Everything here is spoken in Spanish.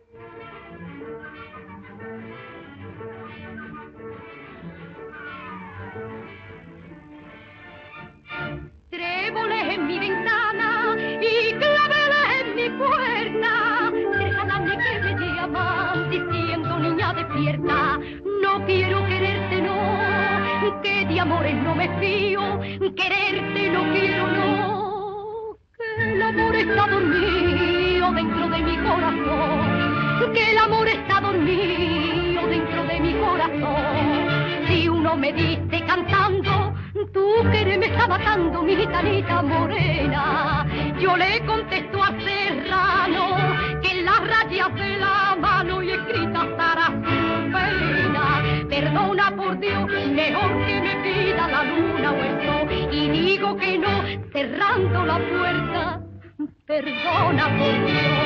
Tréboles en mi ventana y claveles en mi puerta, cercanas que me llaman diciendo niña despierta. No quiero quererte, no, que de amores no me fío, quererte no quiero, no, que el amor está dormido dentro de mi corazón, que el amor está dormido dentro de mi corazón. Si uno me dice cantando, tú que me está matando, mi gitanita morena, yo le contesto a Serrano que en las rayas de la mano y escrita estará su pena. Perdona por Dios, mejor que me pida la luna o el sol, y digo que no, cerrando la puerta, perdona por Dios.